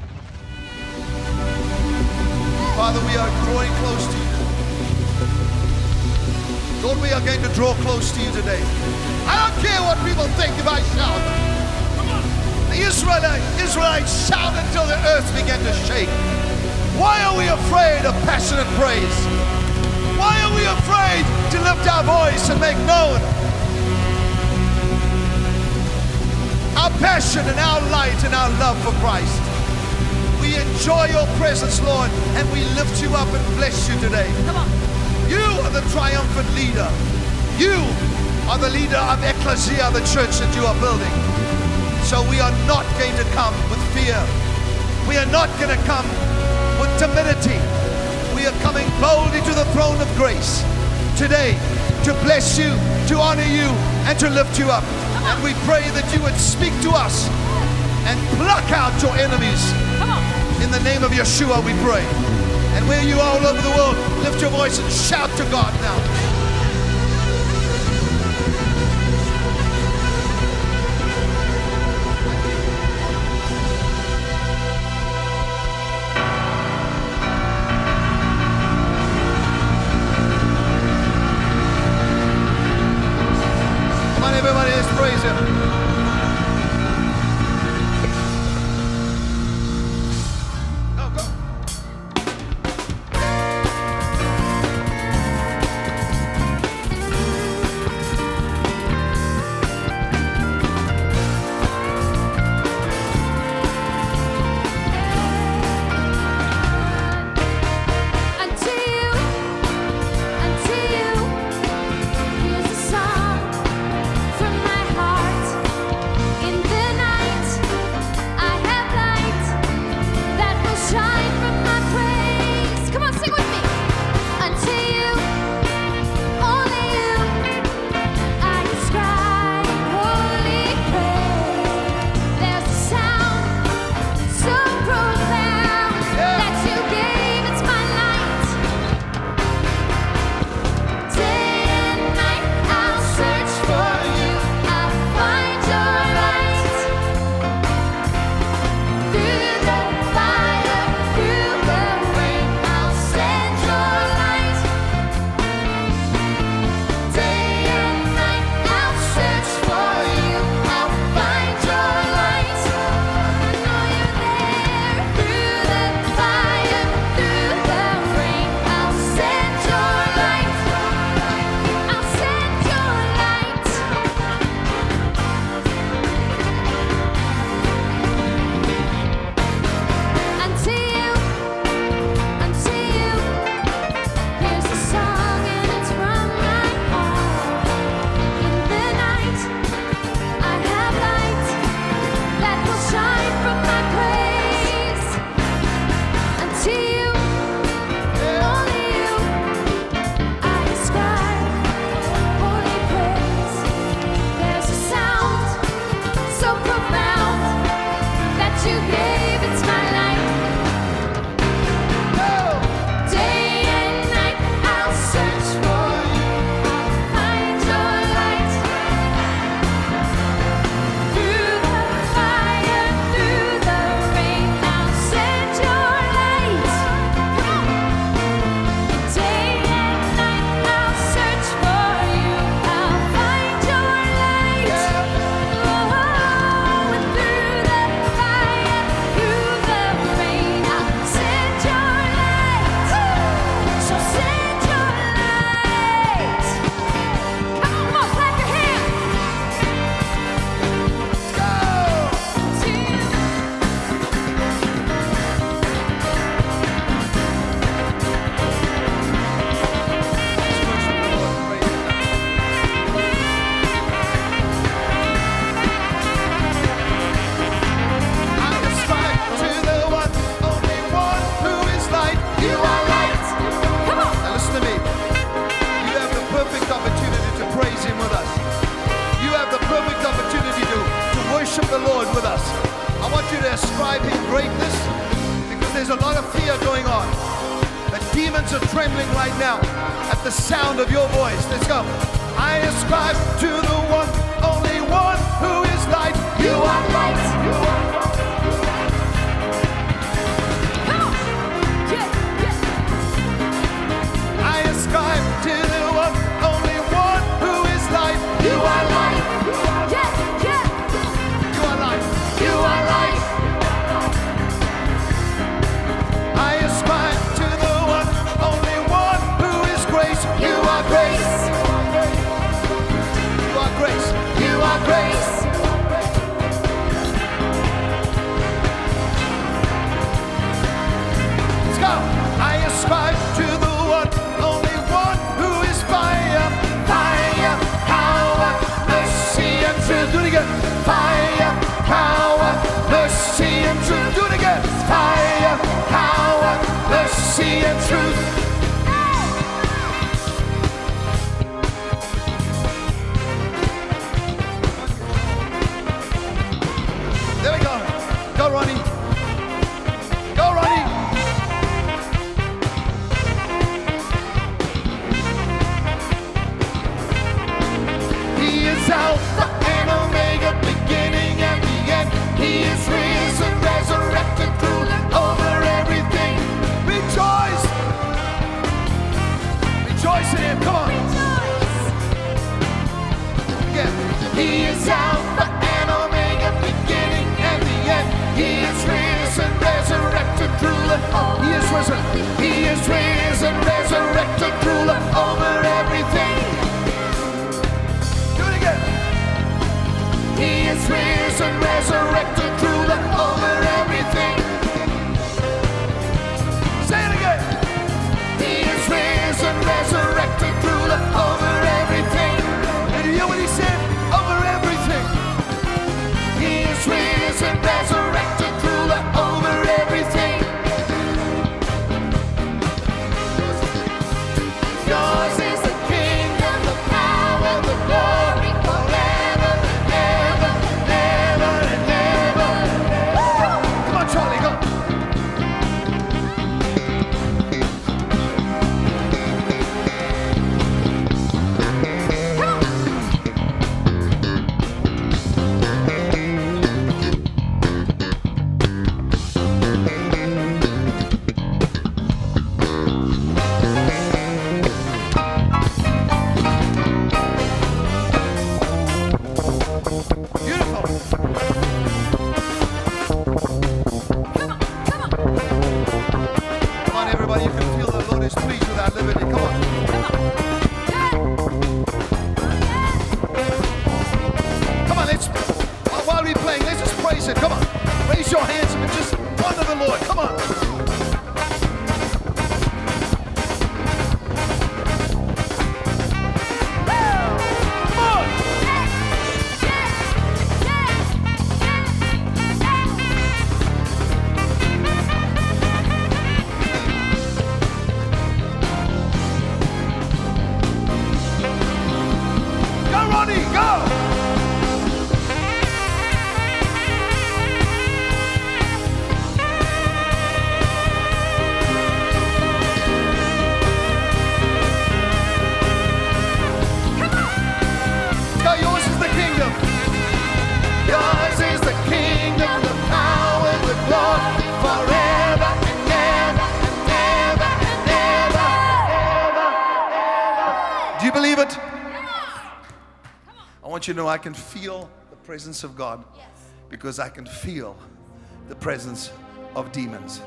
Father, we are drawing close to you. Lord, we are going to draw close to you today. I don't care what people think if I shout. The Israelite, Israelites shout until the earth began to shake. Why are we afraid of passionate praise? Why are we afraid to lift our voice and make known our passion and our light and our love for Christ? We enjoy your presence, Lord, and we lift you up and bless you today. Come on. You are the triumphant leader. You are the leader of Ecclesia, the church that you are building. So we are not going to come with fear. We are not going to come with timidity. We are coming boldly to the throne of grace today to bless you, to honor you, and to lift you up. And we pray that you would speak to us and pluck out your enemies. In the name of Yeshua we pray. And where you are all over the world, lift your voice and shout to God now. him. Go, go. The Lord with us. I want you to ascribe him greatness because there's a lot of fear going on. The demons are trembling right now at the sound of your voice. Let's go. I ascribe to the one, only one who is light. You are light. You are light. Come on. Yeah, yeah. I ascribe to the one, only one who is light. You are light. Yeah, yeah. You are light. You are light. I ascribe to the one, only one who is grace. You are grace. You are grace. You are grace. Let's go. I ascribe to the one, only one who is fire. Fire, power, mercy and truth. Do it again. Fire, power, mercy and truth. Do it again. Fire, power, mercy and truth. There we go. Go, Ronnie. Go, Ronnie. He is Alpha and Omega, beginning and the end. He is risen, resurrected, ruling over everything. Rejoice. Rejoice in him. Come on. Again. He is Alpha and Omega, beginning and the end. He is risen, resurrected, ruler. He is risen. He is risen, resurrected, ruler over everything. Do it again. He is risen, resurrected, ruler over everything. Say it again. He is risen, resurrected, ruler over everything. Did you hear what he said? Over everything. He is risen, resurrected, ruler over everything. Yours is the kingdom, the power, the glory, forever and ever, ever and ever. Come on, Charlie, go. Beautiful. Come on, everybody. You can feel the Lord is pleased with our liberty. Come on. Come on, let's, while we're playing, let's just praise Him. Come on. Raise your hands and just honor the Lord. Come on. You know, I can feel the presence of God because I can feel the presence of demons.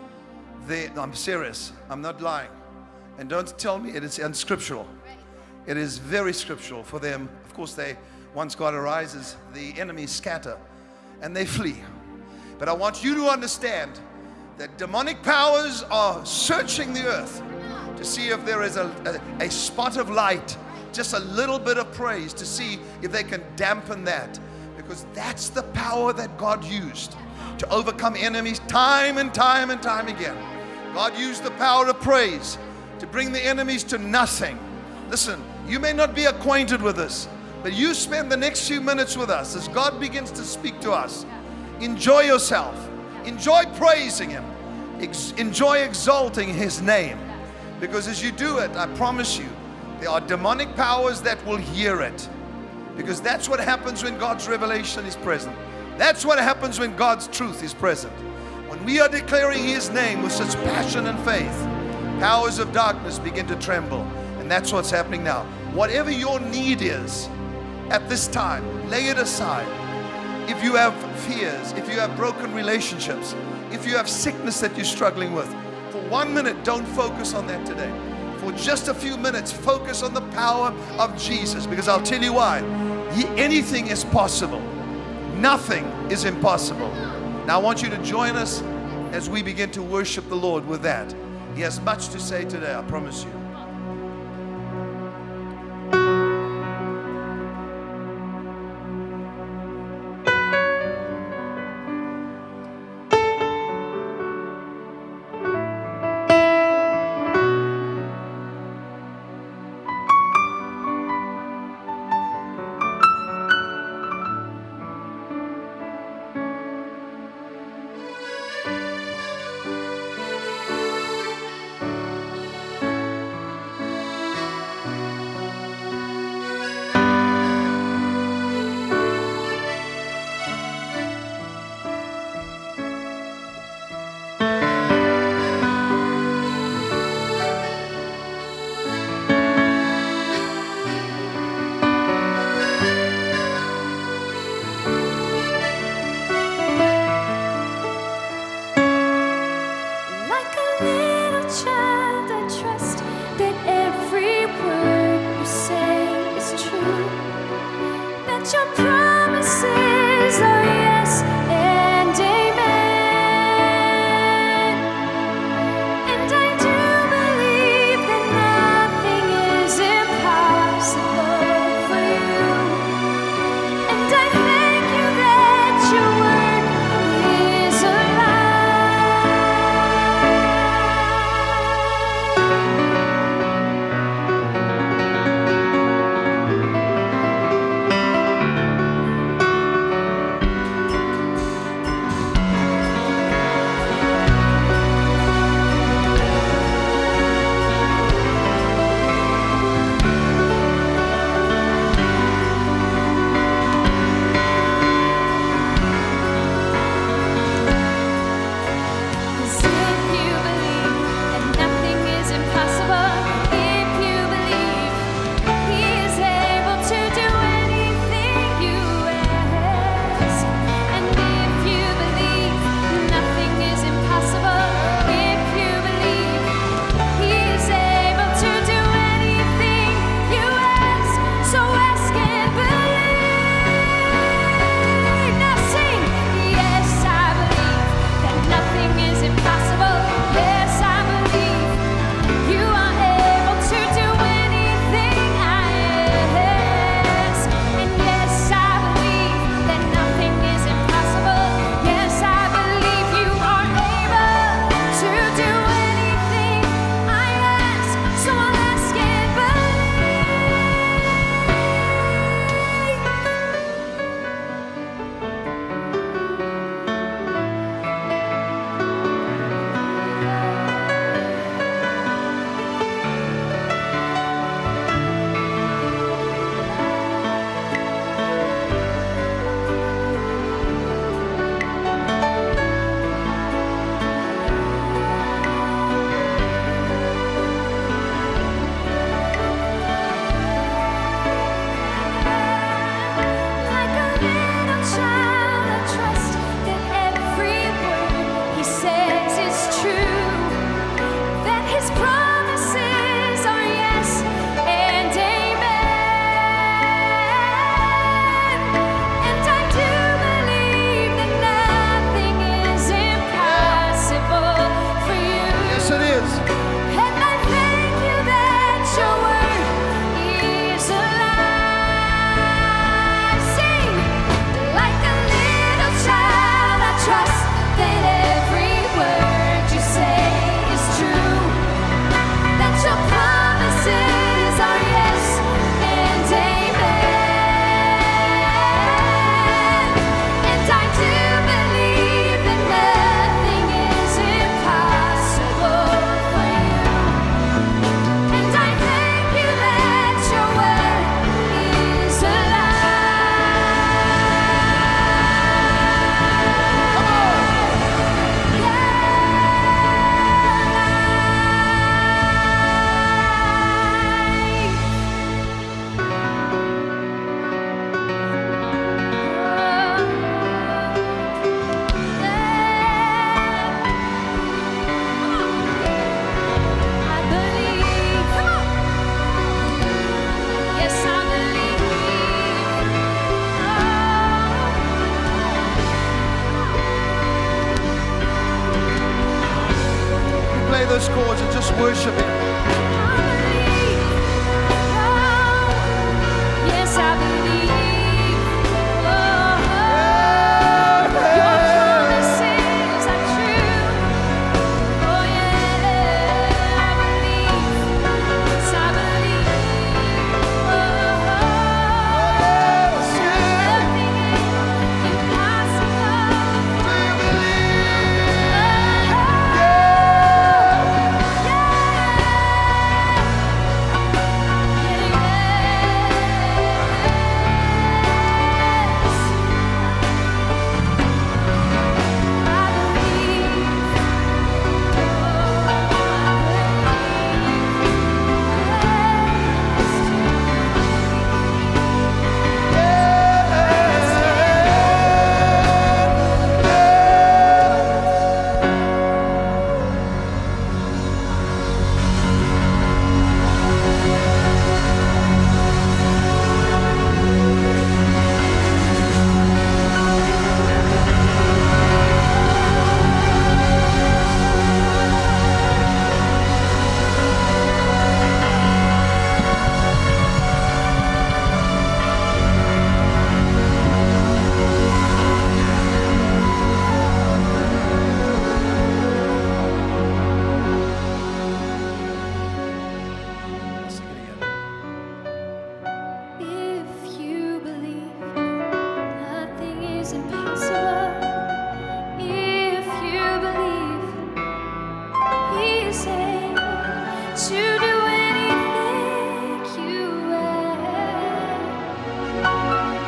They, I'm serious. I'm not lying. And don't tell me it is unscriptural. It is very scriptural for them. Of course, they once God arises, the enemies scatter and they flee. But I want you to understand that demonic powers are searching the earth to see if there is a, a, a spot of light, just a little bit of praise, to see if they can dampen that, because that's the power that God used to overcome enemies time and time and time again. God used the power of praise to bring the enemies to nothing. Listen, you may not be acquainted with this, but you spend the next few minutes with us as God begins to speak to us. Enjoy yourself. Enjoy praising Him. Ex- enjoy exalting His name, because as you do it, I promise you, there are demonic powers that will hear it, because that's what happens when God's revelation is present. That's what happens when God's truth is present. When we are declaring His name with such passion and faith, powers of darkness begin to tremble. And that's what's happening now. Whatever your need is at this time, lay it aside. If you have fears, if you have broken relationships, if you have sickness that you're struggling with, for one minute, don't focus on that today. For just a few minutes, focus on the power of Jesus, because I'll tell you why. He, anything is possible. Nothing is impossible. Now I want you to join us as we begin to worship the Lord with that. He has much to say today, I promise you.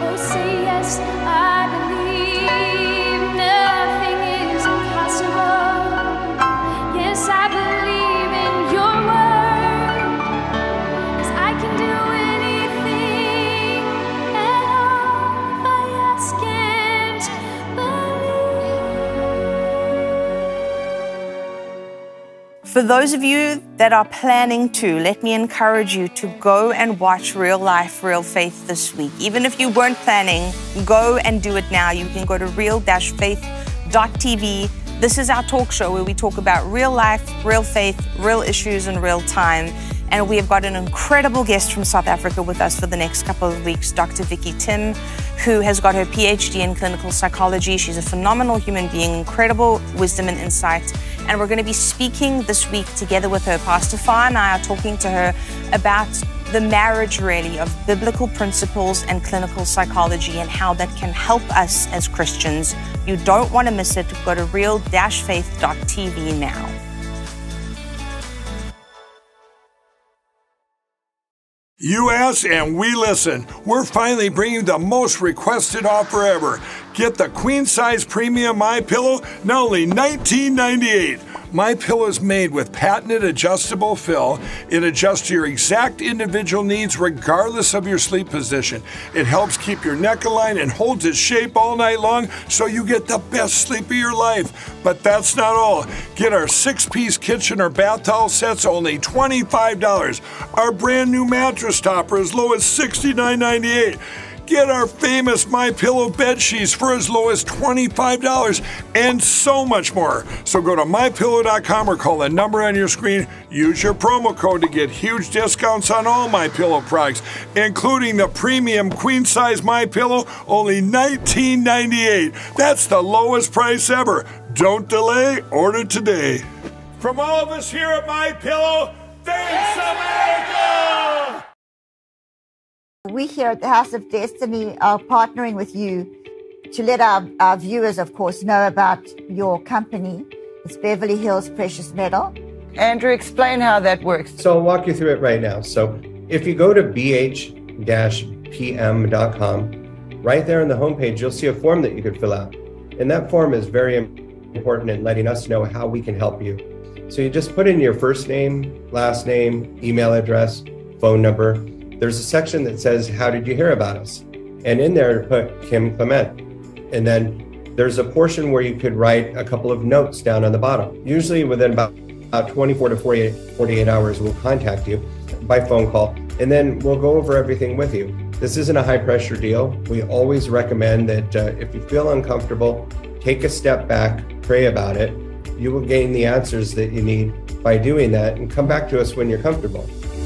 So say yes, I believe nothing is impossible. Yes, I believe in your word, 'cause I can do anything at all if I ask and believe. For those of you that are planning to, let me encourage you to go and watch Real Life, Real Faith this week. Even if you weren't planning, go and do it now. You can go to real dash faith dot t v. This is our talk show where we talk about real life, real faith, real issues in real time. And we have got an incredible guest from South Africa with us for the next couple of weeks, Doctor Vicky Tim, who has got her P H D in clinical psychology. She's a phenomenal human being, incredible wisdom and insight. And we're going to be speaking this week together with her. Pastor Fa and I are talking to her about the marriage, really, of biblical principles and clinical psychology and how that can help us as Christians. You don't want to miss it. Go to real dash faith dot t v now. You ask and we listen. We're finally bringing the most requested offer ever. Get the queen size premium MyPillow, now only nineteen ninety-eight. MyPillow is made with patented adjustable fill. It adjusts to your exact individual needs regardless of your sleep position. It helps keep your neck aligned and holds its shape all night long so you get the best sleep of your life. But that's not all. Get our six-piece kitchen or bath towel sets only twenty-five dollars. Our brand new mattress topper as low as sixty-nine ninety-eight. Get our famous MyPillow bed sheets for as low as twenty-five dollars and so much more. So go to my pillow dot com or call the number on your screen. Use your promo code to get huge discounts on all MyPillow products, including the premium queen size MyPillow, only nineteen ninety-eight. That's the lowest price ever. Don't delay, order today. From all of us here at MyPillow, thanks America! We here at the House of Destiny are partnering with you to let our, our viewers, of course, know about your company. It's Beverly Hills Precious Metal. Andrew, explain how that works. So I'll walk you through it right now. So if you go to b h dash p m dot com, right there on the homepage, you'll see a form that you could fill out. And that form is very important in letting us know how we can help you. So you just put in your first name, last name, email address, phone number. There's a section that says, how did you hear about us? And in there, put Kim Clement. And then there's a portion where you could write a couple of notes down on the bottom. Usually within about, about twenty-four to forty-eight, forty-eight hours, we'll contact you by phone call, and then we'll go over everything with you. This isn't a high pressure deal. We always recommend that uh, if you feel uncomfortable, take a step back, pray about it. You will gain the answers that you need by doing that, and come back to us when you're comfortable.